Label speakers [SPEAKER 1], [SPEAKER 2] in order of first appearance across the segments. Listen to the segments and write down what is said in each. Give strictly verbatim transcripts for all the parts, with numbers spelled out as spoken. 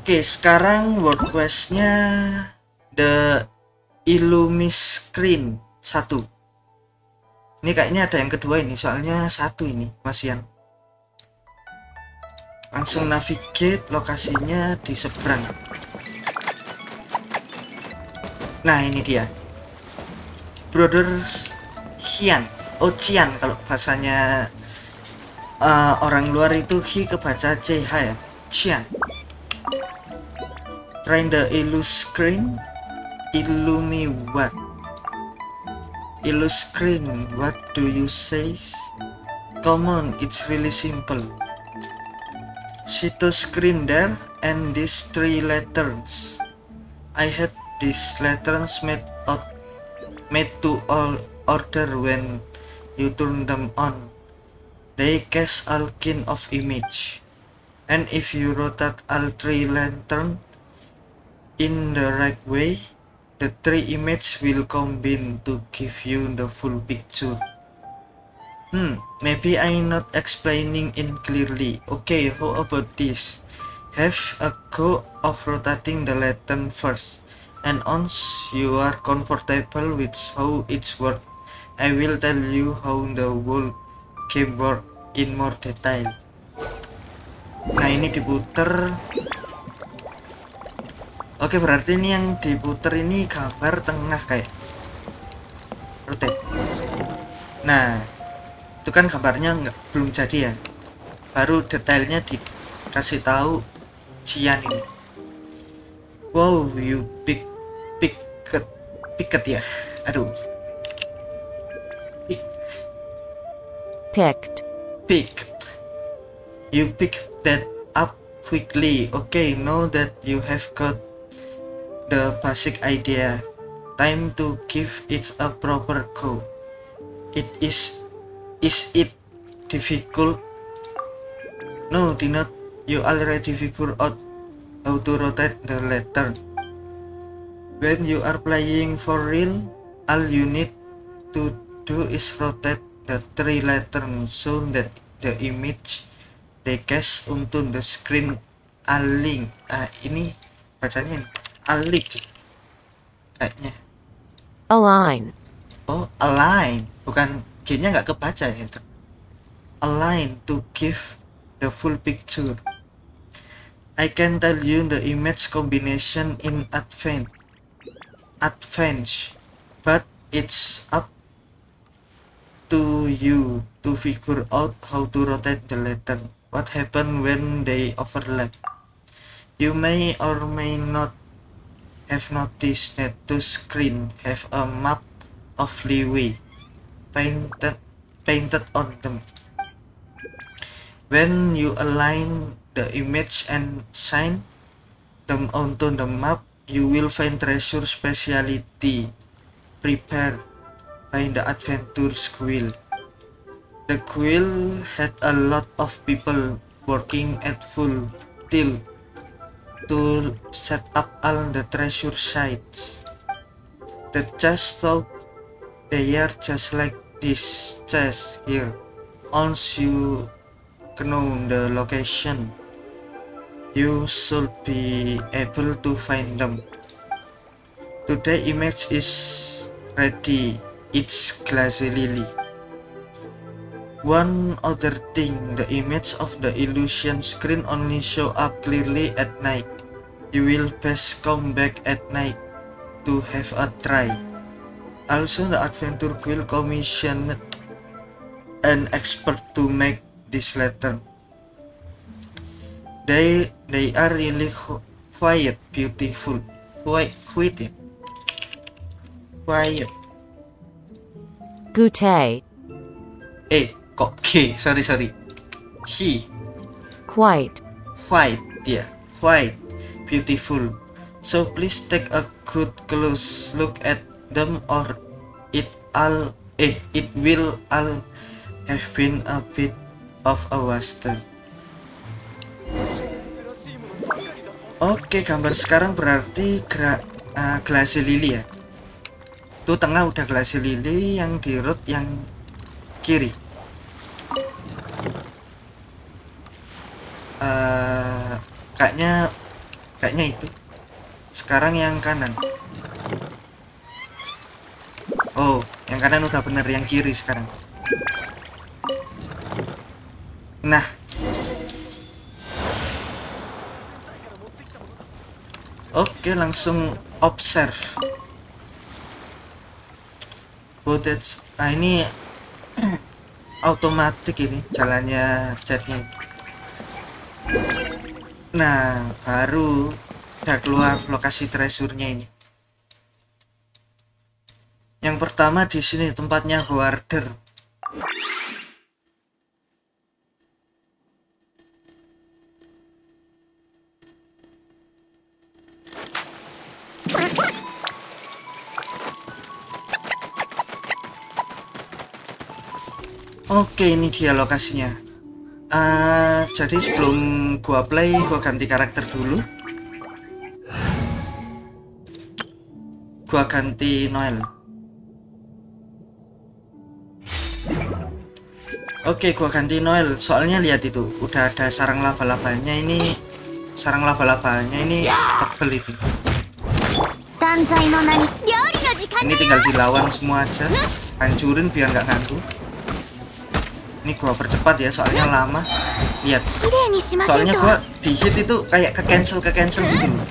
[SPEAKER 1] Oke, sekarang word quest-nya The Illumiscreen satu. Ini kayaknya ada yang kedua ini, soalnya satu ini masian. Langsung navigate, lokasinya di seberang. Nah, ini dia. Brother Xian. Oh, Cian kalau bahasanya uh, orang luar itu Hi kebaca C H ya. Cian. Trying the Illuscreen. Illumi what? Illuscreen, what do you say? Come on, it's really simple. See to screen there and these three letters. I had these letters made out made to all order when you turn them on. They cast all kind of image. And if you rotate all three lantern in the right way, the three images will combine to give you the full picture. Hmm, maybe I'm not explaining it clearly. Okay, how about this? Have a go of rotating the lantern first, and once you are comfortable with how it works, I will tell you how the whole game works in more detail. Nah, ini diputer. Oke, berarti ini yang diputer ini gambar tengah kayak rotate. Nah, itu kan gambarnya nggak belum jadi ya, baru detailnya dikasih tahu Cian ini. Wow, you pick picket picket ya, aduh, pick
[SPEAKER 2] Picked.
[SPEAKER 1] picked. You pick that up quickly. Okay, now that you have got the basic idea, time to give it a proper go. It is is it difficult? No, did not you already figure out how to rotate the letter? When you are playing for real, all you need to do is rotate the three letters so that the image they cast onto the screen align. Ah, ini bacanya ini alik kayaknya.
[SPEAKER 2] Align.
[SPEAKER 1] Oh, align, bukan G-nya nggak kebaca ya. Align to give the full picture. I can tell you the image combination in advance, advance, but it's up to you to figure out how to rotate the letter. What happens when they overlap? You may or may not have noticed that two screens have a map of leeway painted painted on them. When you align the image and shine them onto the map, you will find treasure speciality prepared by the adventurers guild. The guild had a lot of people working at full tilt to set up all the treasure sites. The chests thought they are just like this chest here. Once you know the location, you should be able to find them. Today image is ready. It's glassy lily. One other thing, the image of the illusion screen only show up clearly at night. You will best come back at night to have a try. Also, the Adventure Guild commissioned an expert to make this letter. They they are really quiet, beautiful, quiet, quiet, quiet.
[SPEAKER 2] Goutte.
[SPEAKER 1] Eh, kok G? Sorry sorry. He.
[SPEAKER 2] Quite.
[SPEAKER 1] Quiet, yeah, quiet, beautiful. So please take a good close look at them, or it all eh it will all have been a bit of a waste. Oke, gambar sekarang berarti gra, uh, glassy lily ya. Itu tengah udah glassy lily, yang di root yang kiri. Uh, kayaknya kayaknya itu. Sekarang yang kanan. Oh, yang kanan udah bener, yang kiri sekarang. Nah, oke, langsung observe footage. Nah, ini otomatis ini jalannya chatnya. Nah, baru udah keluar lokasi treasure-nya ini. Yang pertama di sini tempatnya hoarder. Oke, ini dia lokasinya. Uh, jadi sebelum gua play, gua ganti karakter dulu. Gua ganti Noel. Oke, gua ganti Noel. Soalnya lihat itu, udah ada sarang laba-labanya ini. Sarang laba-labanya ini tebel itu. Ini tinggal dilawan semua aja. Hancurin biar nggak ganggu. Ini gua percepat ya, soalnya lama. Lihat. Soalnya gua di hit itu kayak ke cancel ke cancel gitu loh.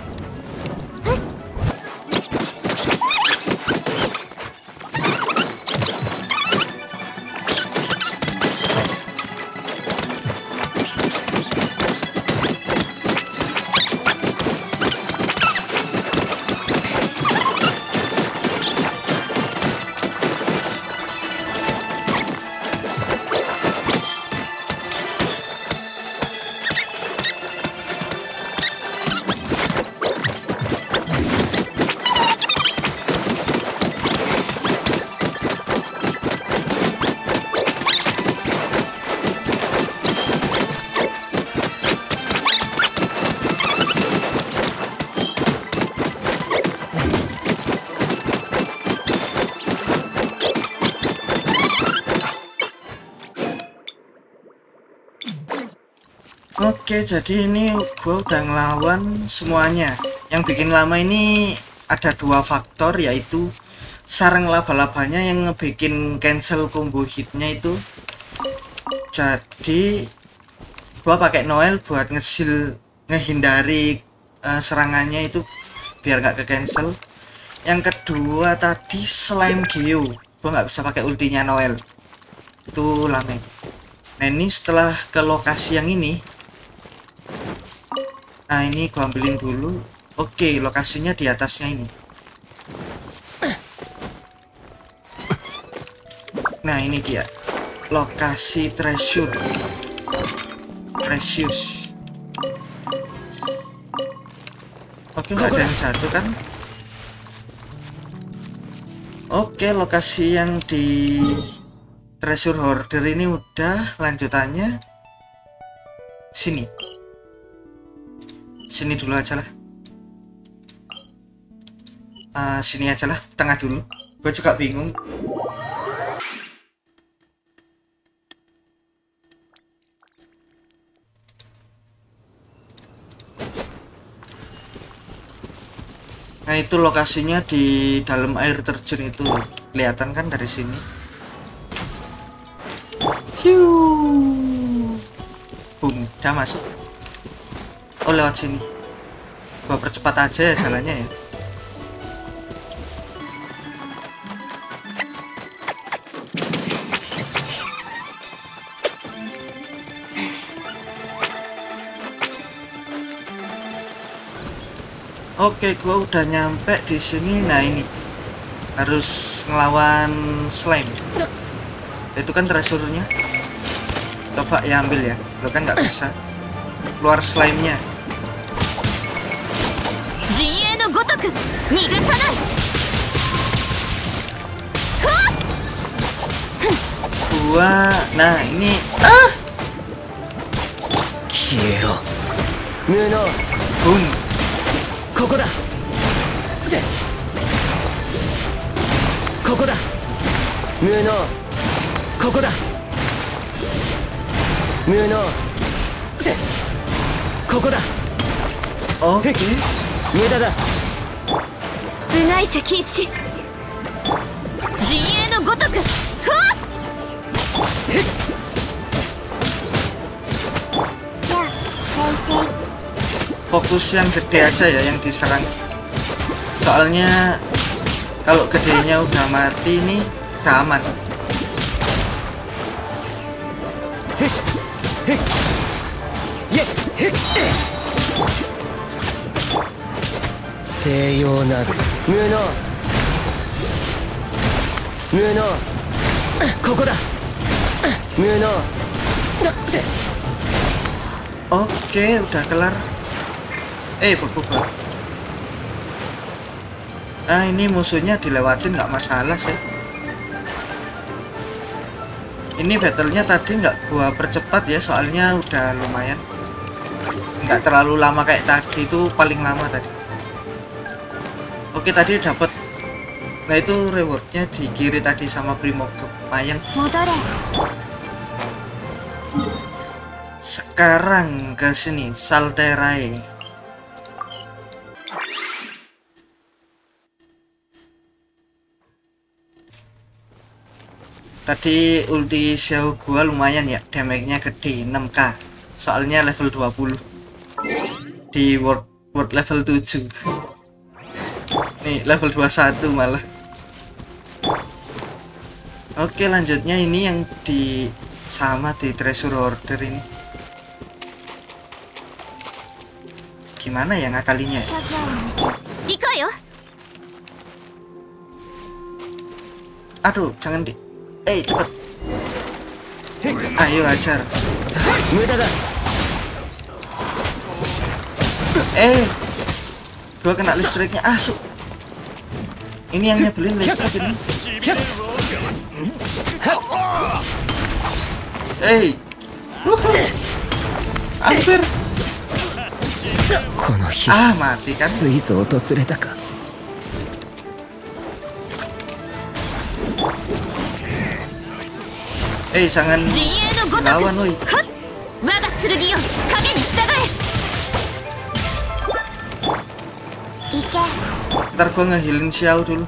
[SPEAKER 1] Oke, jadi ini gue udah ngelawan semuanya. Yang bikin lama ini ada dua faktor, yaitu sarang laba-labanya yang ngebikin cancel combo hitnya itu. Jadi gue pakai Noel buat ngesil ngehindari uh, serangannya itu biar nggak ke cancel. Yang kedua tadi slime geo, gue nggak bisa pakai ultinya Noel, itu lama. Nah, ini setelah ke lokasi yang ini. Nah, ini gua ambilin dulu. Oke, lokasinya di atasnya ini. Nah, ini dia lokasi treasure. Precious. Oke, nggak ada yang jatuh kan? Oke, lokasi yang di treasure hoarder ini udah. Lanjutannya sini. Sini dulu aja lah. Uh, sini aja lah, tengah dulu. Gue juga bingung. Nah, itu lokasinya di dalam air terjun itu. Kelihatan kan dari sini. Siu. Boom, udah masuk. Oh, lewat sini. Gua percepat aja ya jalannya ya. Oke, gua udah nyampe di sini. Nah, ini harus ngelawan slime. Itu kan treasure-nya. Coba ya ambil ya. Lo kan nggak bisa. Keluar slime-nya. Gua, nah ini ah. Kiro. Muno. Boom. Koko da. Koko da. Muno. Koko da. Muno. Koko da. Oke.
[SPEAKER 3] 無駄だ。
[SPEAKER 4] 部外者禁止。陣営のごとく。ふわっ。
[SPEAKER 1] Fokus yang gede aja ya yang diserang. Soalnya kalau gedenya udah mati nih udah aman. Oke, udah kelar. Eh, berubah. Ah, ini musuhnya dilewatin nggak masalah sih. Ini battlenya tadi nggak gua percepat ya, soalnya udah lumayan. Nggak terlalu lama kayak tadi, itu paling lama tadi. Oke, tadi dapat. Nah, itu rewardnya di kiri tadi sama Primo lumayan. Sekarang ke sini, Salterai. Tadi ulti Xiao gua lumayan ya, damage-nya gede enam K. Soalnya level dua puluh. Di world, world level tujuh. Nih, level dua puluh satu malah. Oke, lanjutnya ini yang di sama di treasure order ini. Gimana ya ngakalinya? Aduh, jangan di... Eh, cepet. Ayo ajar. Eh, gua kena listriknya. Asuk. Ini yang nyebelin listrik ini. Eh, hampir. Ah, mati kan. Eh, jangan lawan woi. Ntar gua ngehilin Xiao dulu.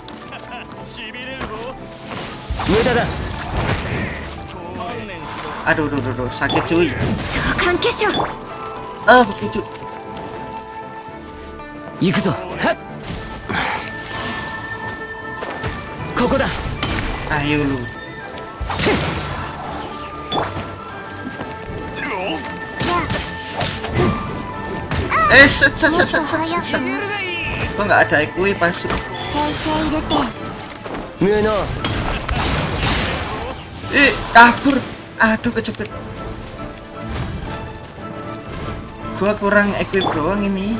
[SPEAKER 1] Aduh, aduh, aduh, sakit cuy. Ah, begitu. Ayo lu. Eh, set, set, set, set, set, set. Kok nggak ada ekui pasif? Eh, kabur. Aduh, kejepit. Gua kurang equip doang ini.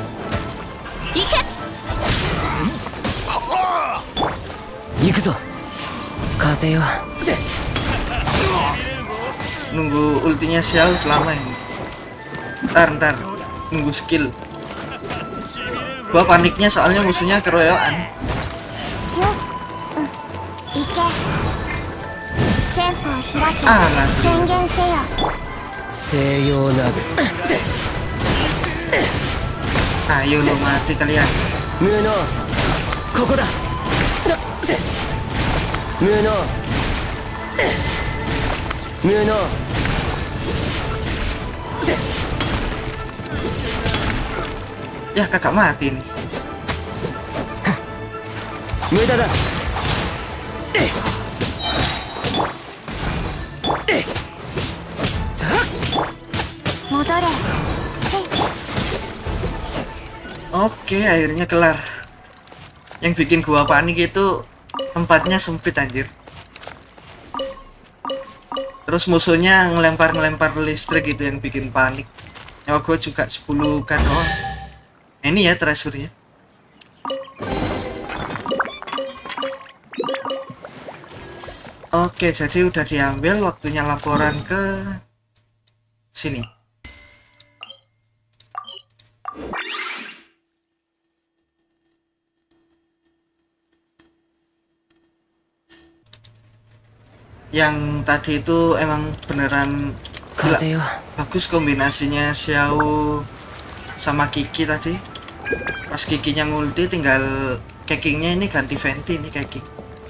[SPEAKER 1] Nunggu ultinya Xiao selama ini. Ntar, ntar. Nunggu skill. Gua paniknya soalnya musuhnya keroyokan. Ah, nanti. Ayo lo mati kalian. Ya kakak mati nih. Oke, akhirnya kelar. Yang bikin gua panik itu tempatnya sempit anjir. Terus musuhnya ngelempar-ngelempar listrik itu yang bikin panik. Nyawa gua juga sepuluh kan doang. Ini ya treasure-nya. Oke, jadi udah diambil, waktunya laporan ke sini. Yang tadi itu emang beneran gila, bagus kombinasinya Xiao sama Kiki tadi. Pas Kikinya ngulti tinggal Kekingnya ini ganti Venti nih Keking.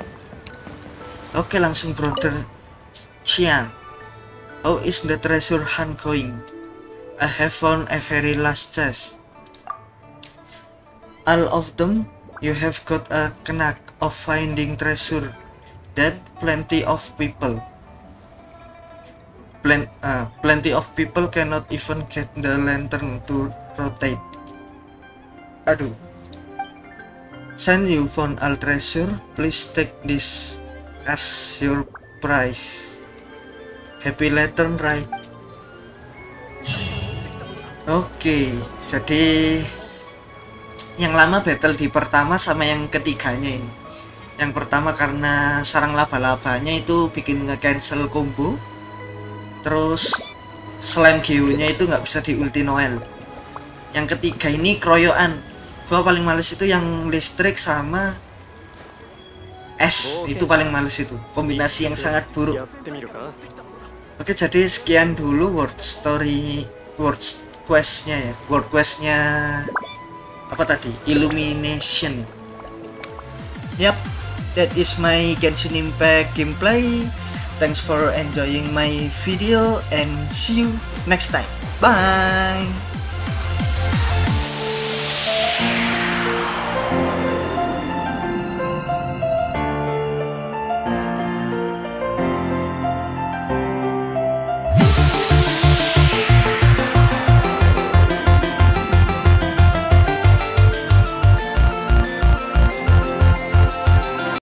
[SPEAKER 1] Oke, langsung Brother Xian. How is the treasure hunt going? I have found a very last chest. All of them, you have got a knack of finding treasure that plenty of people. Plen uh, plenty of people cannot even get the lantern to rotate. Aduh. Since you found all treasure, please take this as your prize. Happy lantern ride. Oke, jadi yang lama battle di pertama sama yang ketiganya ini. Yang pertama karena sarang laba-labanya itu bikin nge-cancel combo. Terus slam G U-nya itu nggak bisa di ulti Noel. Yang ketiga ini keroyokan. Gua paling males itu yang listrik sama es, itu paling males itu. Kombinasi yang sangat buruk. Oke, jadi sekian dulu world story, world quest-nya ya. World quest-nya apa tadi? Illumination. Yap, that is my Genshin Impact gameplay. Thanks for enjoying my video and see you next time. Bye.